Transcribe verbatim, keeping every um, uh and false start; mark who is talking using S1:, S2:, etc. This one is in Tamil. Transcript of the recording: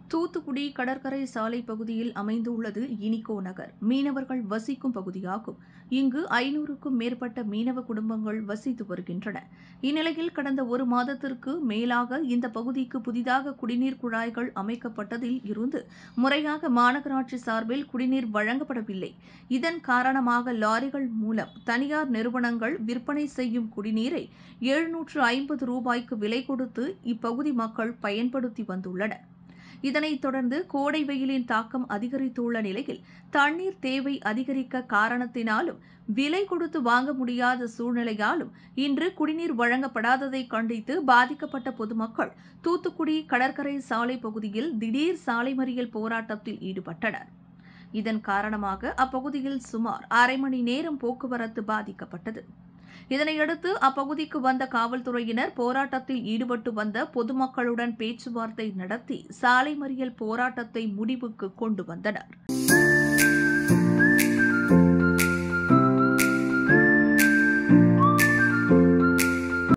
S1: தூத்துக்குடி கடற்கரை சாலை பகுதியில் அமைந்துள்ளது இனிகோ நகர் மீனவர்கள் வசிக்கும் பகுதியாகும். இங்கு ஐநூறுக்கும் மேற்பட்ட மீனவ குடும்பங்கள் வசித்து வருகின்றன. இந்நிலையில் கடந்த ஒரு மாதத்திற்கு மேலாக இந்த பகுதிக்கு புதிதாக குடிநீர் குழாய்கள் அமைக்கப்பட்டதில் இருந்து முறையாக மாநகராட்சி சார்பில் குடிநீர் வழங்கப்படவில்லை. இதன் காரணமாக லாரிகள் மூலம் தனியார் நிறுவனங்கள் விற்பனை செய்யும் குடிநீரை எழுநூற்று ஐம்பது ரூபாய்க்கு விலை கொடுத்து இப்பகுதி மக்கள் பயன்படுத்தி வந்துள்ளனர். இதனைத் தொடர்ந்து கோடை வெயிலின் தாக்கம் அதிகரித்துள்ள நிலையில் தண்ணீர் தேவை அதிகரிக்க காரணத்தினாலும் விலை கொடுத்து வாங்க முடியாத சூழ்நிலையாலும் இன்று குடிநீர் வழங்கப்படாததை கண்டித்து பாதிக்கப்பட்ட பொதுமக்கள் தூத்துக்குடி கடற்கரை சாலை பகுதியில் திடீர் சாலை மறியல் போராட்டத்தில் ஈடுபட்டனர். இதன் காரணமாக அப்பகுதியில் சுமார் அரை மணி நேரம் போக்குவரத்து பாதிக்கப்பட்டது. இதனையடுத்து அப்பகுதிக்கு வந்த காவல்துறையினர் போராட்டத்தில் ஈடுபட்டு வந்த பொதுமக்களுடன் பேச்சுவார்த்தை நடத்தி சாலை மறியல் போராட்டத்தை முடிவுக்கு கொண்டு வந்தனர்.